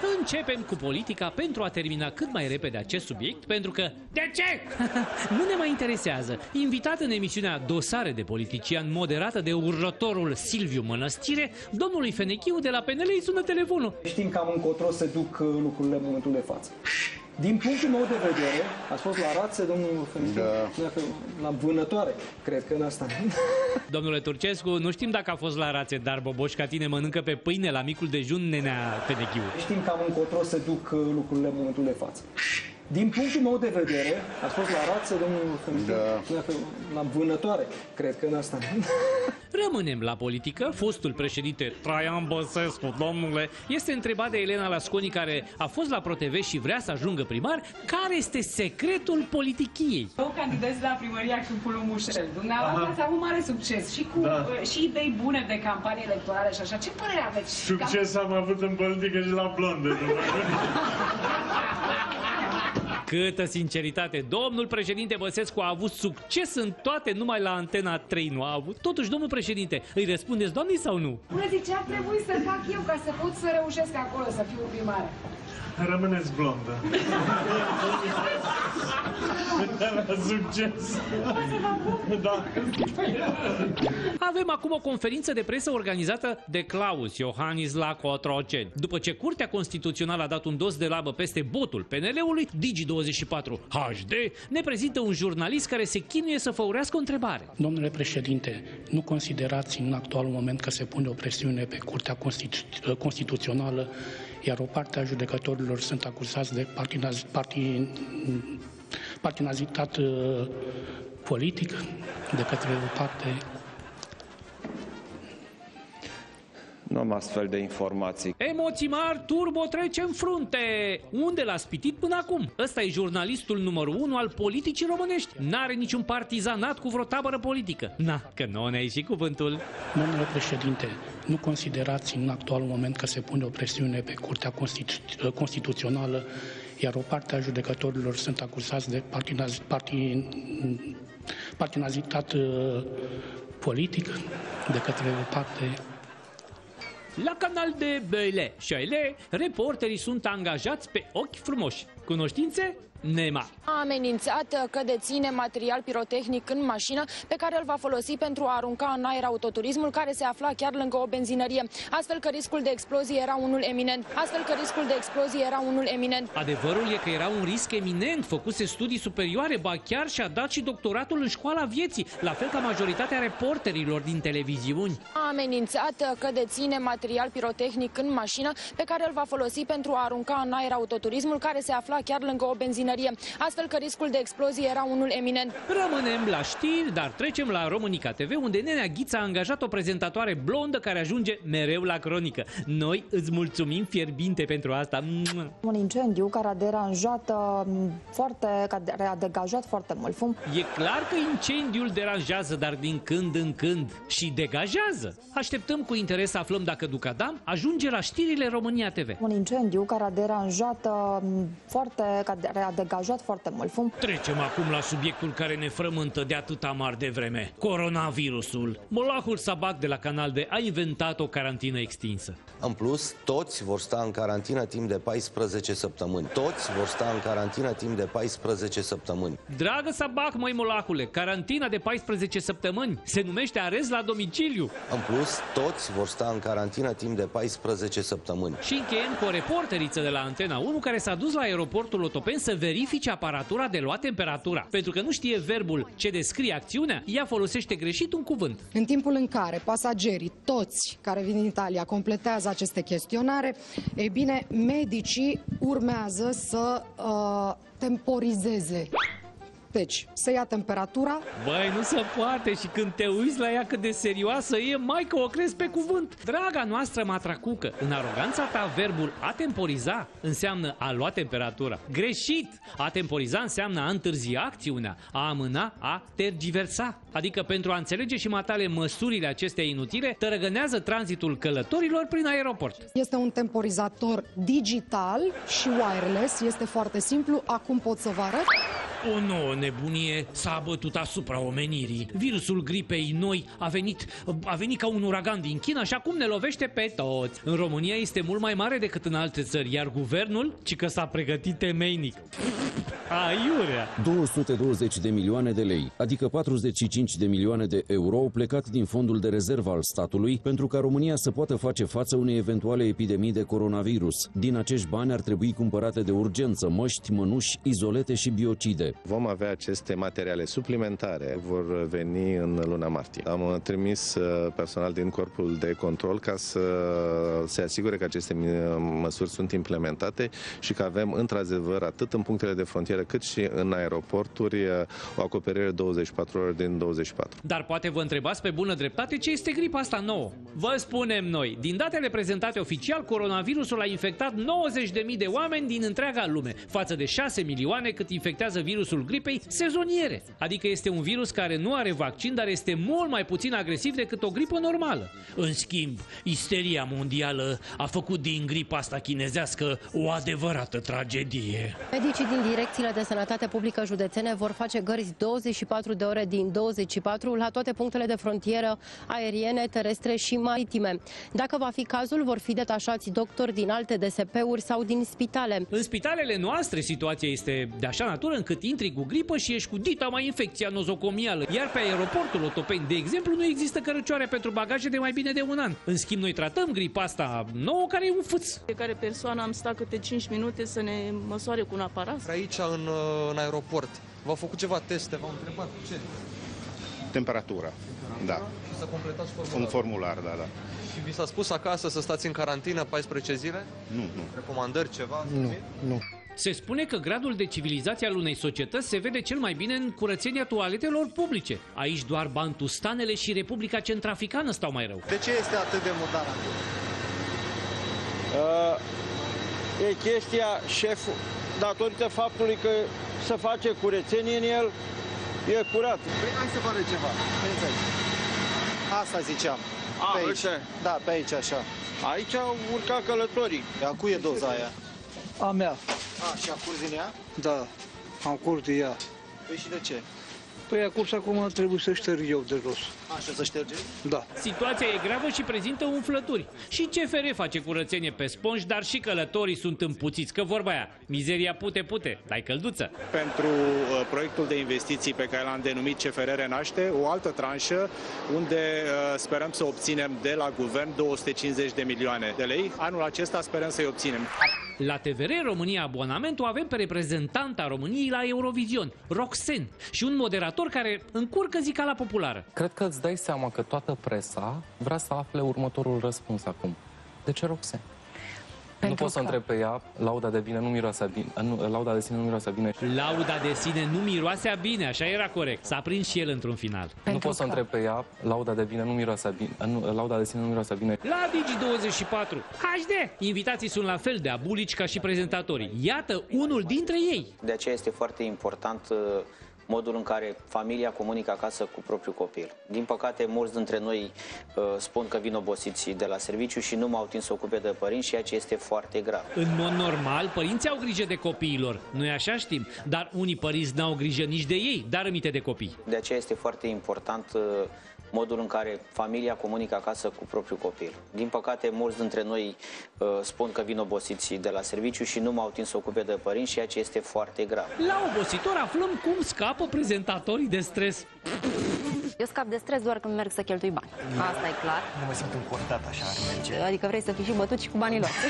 Începem cu politica pentru a termina cât mai repede acest subiect, pentru că... De ce? Nu ne mai interesează. Invitat în emisiunea Dosare de politician, moderată de urlătorul Silviu Mănăstire, domnului Fenechiu de la PNL îi sună telefonul. Știm cam încotro se duc lucrurile în momentul de față. Din punctul meu de vedere, ați fost la rațe, domnul Fenechiu? Da. La vânătoare, cred că în asta. Domnule Turcescu, nu știm dacă a fost la rațe, dar boboși ca tine mănâncă pe pâine la micul dejun, nenea Fenechiu. Știm cam încotro se duc lucrurile în momentul de față. Din punctul meu de vedere, ați fost la rațe, domnul Fenechiu? Da. La vânătoare, cred că în asta. Rămânem la politică. Fostul președinte Traian Băsescu, domnule, este întrebat de Elena Lasconi, care a fost la ProTV și vrea să ajungă primar, care este secretul politiciei. Eu candidez la primăria Câmpul Mușel. Dumneavoastră ați avut mare succes și cu și idei bune de campanie electorală și așa. Ce părere aveți? Succes am avut în politică și la blonde. Câtă sinceritate! Domnul președinte Băsescu a avut succes în toate, numai la Antena 3 nu a avut. Totuși, domnul președinte, îi răspundeți doamnei sau nu? Bună zi, ce ar trebui să fac eu ca să pot să reușesc acolo, să fiu primară? Rămâneți blondă. Succes! Da. Avem acum o conferință de presă organizată de Claus Iohannis la Cotroceni. După ce Curtea Constituțională a dat un dos de labă peste botul PNL-ului, Digi24 HD ne prezintă un jurnalist care se chinuie să făurească o întrebare. Domnule președinte, nu considerați în actualul moment că se pune o presiune pe Curtea Constituțională, iar o parte a judecătorilor sunt acuzați de partinazitat politic de către o parte? Nu am astfel de informații. Emoții mari, turbo trece în frunte. Unde l-a spitit până acum? Ăsta e jurnalistul numărul 1 al politicii românești. N-are niciun partizanat cu vreo tabără politică. Na, că nouă ne-a ieșit cuvântul. Domnule președinte, nu considerați în actualul moment că se pune o presiune pe Curtea Constituțională, iar o parte a judecătorilor sunt acuzați de partinazitat politic de către o parte? La canal de Băile și Aile, reporterii sunt angajați pe ochi frumoși. Cunoștințe? Nema. A amenințat că deține material pirotehnic în mașină pe care îl va folosi pentru a arunca în aer autoturismul care se afla chiar lângă o benzinărie, astfel că riscul de explozie era unul eminent. Adevărul e că era un risc eminent, făcuse studii superioare, ba chiar și-a dat și doctoratul în școala vieții, la fel ca majoritatea reporterilor din televiziuni. A amenințat că deține material pirotehnic în mașină pe care îl va folosi pentru a arunca în aer autoturismul care se afla chiar lângă o benzinărie, astfel că riscul de explozie era unul eminent. Rămânem la știri, dar trecem la Românica TV, unde Nenea Ghiță a angajat o prezentatoare blondă care ajunge mereu la cronică. Noi îți mulțumim fierbinte pentru asta. Un incendiu care a degajat foarte mult fum. E clar că incendiul deranjează, dar din când în când și degajează. Așteptăm cu interes să aflăm dacă Ducadam ajunge la știrile România TV. Un incendiu care a degajat foarte mult fum. Trecem acum la subiectul care ne frământă de atâta mar de vreme. Coronavirusul. Molahul Sabac de la Canal D a inventat o carantină extinsă. În plus, toți vor sta în carantină timp de 14 săptămâni. Dragă Sabac, măi Molahule, carantina de 14 săptămâni se numește arest la domiciliu. În plus, toți vor sta în carantină timp de 14 săptămâni. Și încheiem cu o reporteriță de la Antena 1 care s-a dus la aeroportul Otopeni să verifice aparatura de luat temperatura. Pentru că nu știe verbul ce descrie acțiunea, ea folosește greșit un cuvânt. În timpul în care pasagerii, toți care vin din Italia, completează aceste chestionare, e bine, medicii urmează să temporizeze. Deci, să ia temperatura. Băi, nu se poate, și când te uiți la ea cât de serioasă e, mai că o crezi pe cuvânt. Draga noastră matracucă, în aroganța ta verbul a temporiza înseamnă a lua temperatura. Greșit! A temporiza înseamnă a întârzia acțiunea, a amâna, a tergiversa. Adică pentru a înțelege și matale măsurile acestea inutile, tărăgânează tranzitul călătorilor prin aeroport. Este un temporizator digital și wireless, este foarte simplu, acum pot să vă arăt. O nouă nebunie s-a abătut asupra omenirii. Virusul gripei noi a venit ca un uragan din China și acum ne lovește pe toți. În România este mult mai mare decât în alte țări, iar guvernul, ci că s-a pregătit temeinic. Aiurea! 220 de milioane de lei, adică 45 de milioane de euro, au plecat din fondul de rezervă al statului pentru ca România să poată face față unei eventuale epidemii de coronavirus. Din acești bani ar trebui cumpărate de urgență măști, mănuși, izolete și biocide. Vom avea aceste materiale suplimentare, vor veni în luna martie. Am trimis personal din corpul de control ca să se asigure că aceste măsuri sunt implementate și că avem într-adevăr atât în punctele de frontieră cât și în aeroporturi o acoperire 24 ore din 24. Dar poate vă întrebați pe bună dreptate ce este gripa asta nouă. Vă spunem noi, din datele prezentate oficial, coronavirusul a infectat 90.000 de oameni din întreaga lume, față de 6 milioane cât infectează virusul gripei sezoniere. Adică este un virus care nu are vaccin, dar este mult mai puțin agresiv decât o gripă normală. În schimb, isteria mondială a făcut din gripa asta chinezească o adevărată tragedie. Medicii din direcțiile de sănătate publică județene vor face gărzi 24 de ore din 24 la toate punctele de frontieră aeriene, terestre și maritime. Dacă va fi cazul, vor fi detașați doctori din alte DSP-uri sau din spitale. În spitalele noastre situația este de așa natură încât intri cu gripă și ești cu dita mai infecția nozocomială. Iar pe aeroportul Otopeni, de exemplu, nu există cărăcioare pentru bagaje de mai bine de un an. În schimb, noi tratăm gripa asta nouă, care e un fâț. Fiecare persoană am stat câte 5 minute să ne măsoare cu un aparat. Aici, în aeroport, v-au făcut ceva teste, v-au întrebat ce? Temperatura, da. Și să completați formularul. Un formular, da. Și vi s-a spus acasă să stați în carantină 14 zile? Nu. Recomandări, ceva? Nu. Se spune că gradul de civilizație al unei societăți se vede cel mai bine în curățenia toaletelor publice. Aici doar Bantustanele și Republica Centrafricană stau mai rău. De ce este atât de murdar? E chestia șeful, datorită faptului că se face curățenie în el, e curat. Păi hai să vă arăt ceva. Veniți aici. Asta ziceam. Pe aici. Da, pe aici așa. Aici au urcat călătorii. A cui e doza aia? A mea. Și a curs din ea? Da, am curs de ea. Păi și de ce? Păi a curs acum trebuie să șterg eu de jos. Așa să șterge? Da. Situația e gravă și prezintă umflături. Și CFR face curățenie pe spongi, dar și călătorii sunt împuțiți, că vorba aia, mizeria pute, dai călduță. Pentru proiectul de investiții pe care l-am denumit CFR Renaște, o altă tranșă unde sperăm să obținem de la guvern 250 de milioane de lei. Anul acesta sperăm să-i obținem. La TVR România Abonamentul avem pe reprezentanta României la Eurovision, Roxen, și un moderator care încurcă zicala populară. Cred că îți dai seama că toată presa vrea să afle următorul răspuns acum. De ce Roxen? Nu pot să întreb pe ea, lauda de bine nu miroase bine, lauda de sine nu miroase bine. Lauda de sine nu miroase bine, așa era corect. S-a prins și el într-un final. Nu pot să întreb pe ea, lauda de bine nu miroase bine, lauda de sine nu miroase bine. La Digi24 HD, invitații sunt la fel de abulici ca și prezentatorii. Iată unul dintre ei. De aceea este foarte important modul în care familia comunică acasă cu propriul copil. Din păcate, mulți dintre noi spun că vin obosiți de la serviciu și nu m-au timp să ocupe de părinți, ceea ce este foarte grav. În mod normal, părinții au grijă de copiilor. Noi așa știm, dar unii părinți n-au grijă nici de ei, dar aminte de copii. De aceea este foarte important modul în care familia comunică acasă cu propriul copil. Din păcate, mulți dintre noi spun că vin obosiți de la serviciu și nu m-au timp să ocupe de părinți, ceea ce este foarte grav. La obositor aflăm cum scapă prezentatorii de stres. Eu scap de stres doar când merg să cheltui bani. Asta e clar. Nu mă simt încordat așa, ar merge. Adică vrei să fii și bătut și cu banii luați.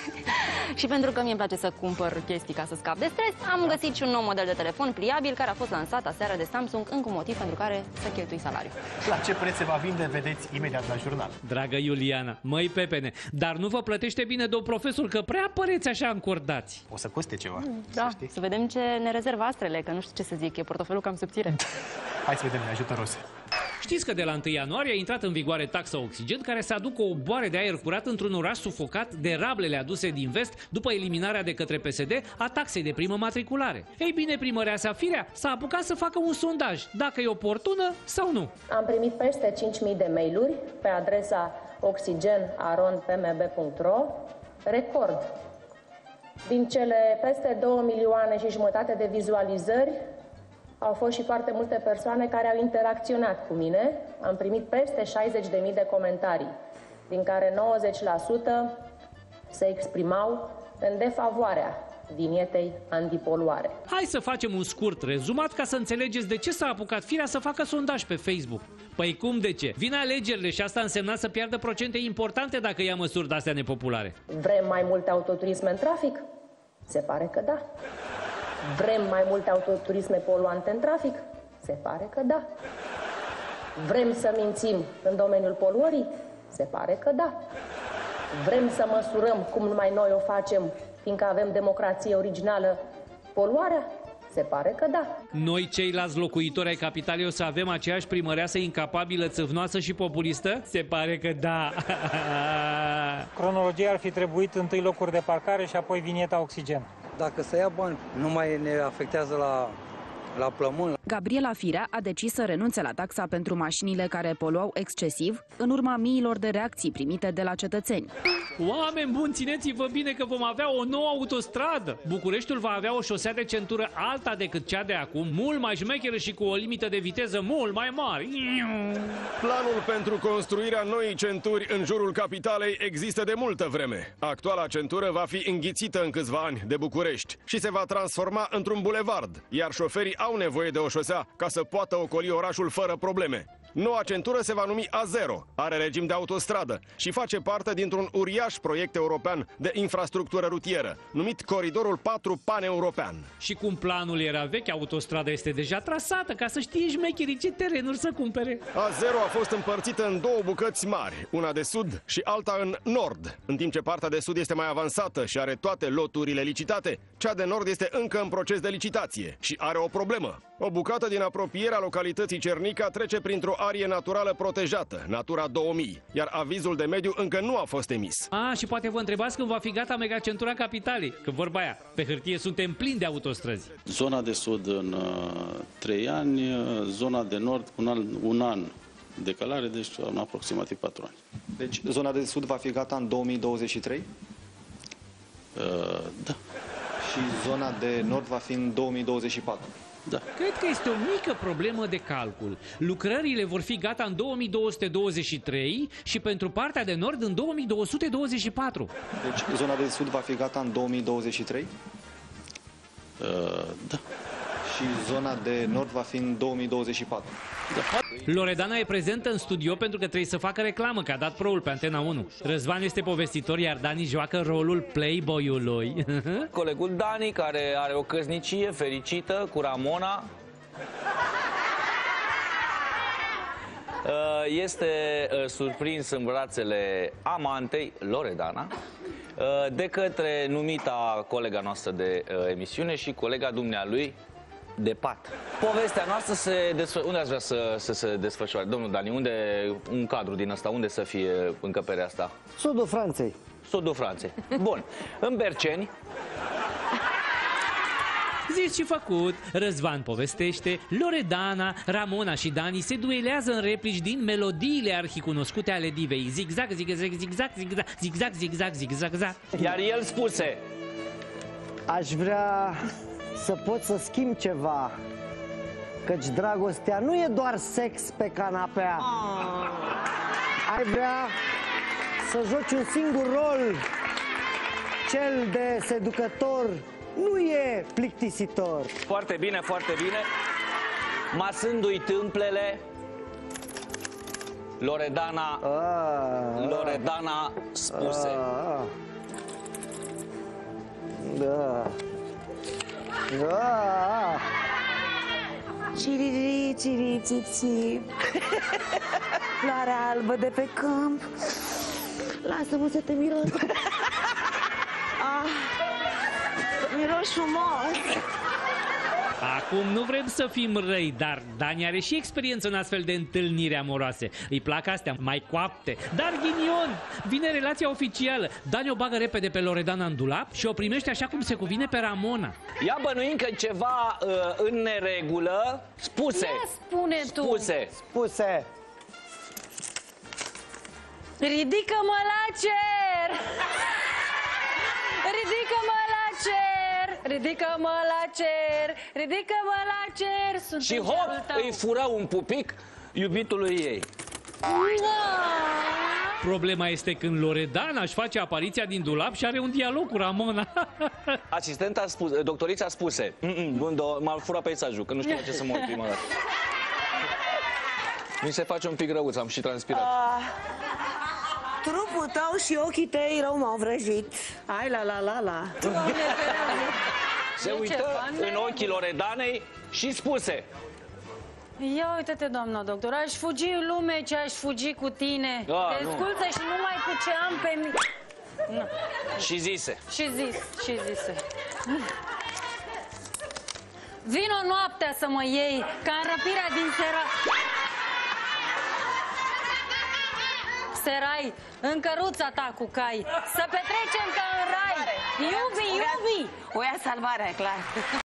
Și pentru că mie îmi place să cumpăr chestii ca să scap de stres, am găsit și un nou model de telefon pliabil care a fost lansat aseară de Samsung, încă un motiv pentru care să cheltui salariul. La ce preț se va vinde, vedeți imediat la jurnal. Dragă Iuliana, măi pepene, dar nu vă plătește bine, domn profesor, că prea păreți așa încordați. O să coste ceva. Da, să vedem ce ne rezervă astrele, că nu știu ce să zic, e portofelul cam subțire. Hai să vedem, ne ajută Rose. Știți că de la 1 ianuarie a intrat în vigoare taxa oxigen care să aducă o boare de aer curat într-un oraș sufocat de rablele aduse din vest după eliminarea de către PSD a taxei de primă matriculare. Ei bine, primăreasa Firea s-a apucat să facă un sondaj, dacă e oportună sau nu. Am primit peste 5.000 de mail-uri pe adresa oxigen@pmb.ro, record. Din cele peste 2,5 milioane de vizualizări, Au fost și foarte multe persoane care au interacționat cu mine. Am primit peste 60.000 de comentarii, din care 90% se exprimau în defavoarea vinietei antipoluare. Hai să facem un scurt rezumat ca să înțelegeți de ce s-a apucat firea să facă sondaj pe Facebook. Păi cum de ce? Vin alegerile și asta însemna să piardă procente importante dacă ia măsuri de-astea nepopulare. Vrem mai multe autoturisme în trafic? Se pare că da. Vrem mai multe autoturisme poluante în trafic? Se pare că da. Vrem să mințim în domeniul poluării? Se pare că da. Vrem să măsurăm cum numai noi o facem, fiindcă avem democrație originală, poluarea? Se pare că da. Noi, ceilalți locuitori ai capitalei, o să avem aceeași primăreasă incapabilă, țâvnoasă și populistă? Se pare că da. Cronologia ar fi trebuit întâi locuri de parcare și apoi vinieta oxigen. Dacă se ia bani, nu mai ne afectează la plămân. Gabriela Firea a decis să renunțe la taxa pentru mașinile care poluau excesiv, în urma miilor de reacții primite de la cetățeni. Oameni buni, țineți-vă bine că vom avea o nouă autostradă. Bucureștiul va avea o șosea de centură alta decât cea de acum, mult mai șmecheră și cu o limită de viteză mult mai mare. Planul pentru construirea noii centuri în jurul capitalei există de multă vreme. Actuala centură va fi înghițită în câțiva ani de București și se va transforma într-un bulevard, iar șoferii au nevoie de o șosea ca să poată ocoli orașul fără probleme. Noua centură se va numi A0, are regim de autostradă și face parte dintr-un uriaș proiect european de infrastructură rutieră, numit Coridorul 4 Pan-European. Și cum planul era vechi, autostrada este deja trasată, ca să știe șmecherii ce terenuri să cumpere. A0 a fost împărțită în două bucăți mari, una de sud și alta în nord. În timp ce partea de sud este mai avansată și are toate loturile licitate, cea de nord este încă în proces de licitație și are o problemă. O bucată din apropierea localității Cernica trece printr-o arie naturală protejată, Natura 2000, iar avizul de mediu încă nu a fost emis. Și poate vă întrebați când va fi gata megacentura capitalei, că vorba aia, pe hârtie suntem plini de autostrăzi. Zona de sud în 3 ani, zona de nord un an de calare, deci în aproximativ 4 ani. Deci zona de sud va fi gata în 2023? Da. Și zona de nord va fi în 2024? Da. Cred că este o mică problemă de calcul. Lucrările vor fi gata în 2223 și pentru partea de nord în 2224. Deci zona de sud va fi gata în 2023? Da. Și zona de nord va fi în 2024? Da. Loredana e prezentă în studio pentru că trebuie să facă reclamă, că a dat pro-ul pe Antena 1. Răzvan este povestitor, iar Dani joacă rolul playboy-ului. Colegul Dani, care are o căsnicie fericită cu Ramona, este surprins în brațele amantei, Loredana, de către numita colega noastră de emisiune și colega dumnealui de pat. Povestea noastră unde ați vrea să se desfășoare? Domnul Dani, unde un cadru din ăsta, unde să fie încăperea asta? Sudul Franței. Sudul Franței. Bun. În Berceni. Zis și făcut, Răzvan povestește, Loredana, Ramona și Dani se duelează în replici din melodiile arhicunoscute ale divei. Zigzag, zigzag, zigzag, zigzag, zigzag, zigzag, zigzag, zigzag. Iar el spuse: aș vrea să pot să schimb ceva, căci dragostea nu e doar sex pe canapea. Ai vrea să joci un singur rol, cel de seducător. Nu e plictisitor. Foarte bine, foarte bine. Masându-i tâmplele, Loredana spuse: da. Da. Ciriri, ciri, țiți. Floarea albă de pe câmp. Lasă-mă să te miros. Miros frumos. Acum nu vrem să fim răi, dar Dani are și experiență în astfel de întâlniri amoroase. Îi plac astea mai coapte. Dar ghinion, vine relația oficială. Dani o bagă repede pe Loredana în dulap și o primește așa cum se cuvine pe Ramona. Ea bănuind că ceva în neregulă, spuse. Ia spune tu. Spuse. Ridică-mă la cer! Ridică-mă la cer! ridică-mă la cer, ridică-mă la cer. Sunt Și în hop, cerul tău. îi fură un pupic iubitului ei. Problema este când Loredana își face apariția din dulap și are un dialog cu Ramona. Asistenta a spus, doctorița spuse, m-a furat peisajul, că nu știu la ce să mă uit prima dată. Mi se face un pic răuț, am și transpirat. Trupul tău și ochii tăi rău m-au vrăjit. Ai la. Se uită în ochii Loredanei și spuse: Ia uite-te, doamna doctor, aș fugi în lume ce aș fugi cu tine. Te sculță și numai cu ce am pe mine. Și zise. Și zise. Vino noaptea să mă iei, ca în răpirea din Serai, în căruța ta cu cai. Să petrecem ca în rai. Iubi! O ia salvarea, clar.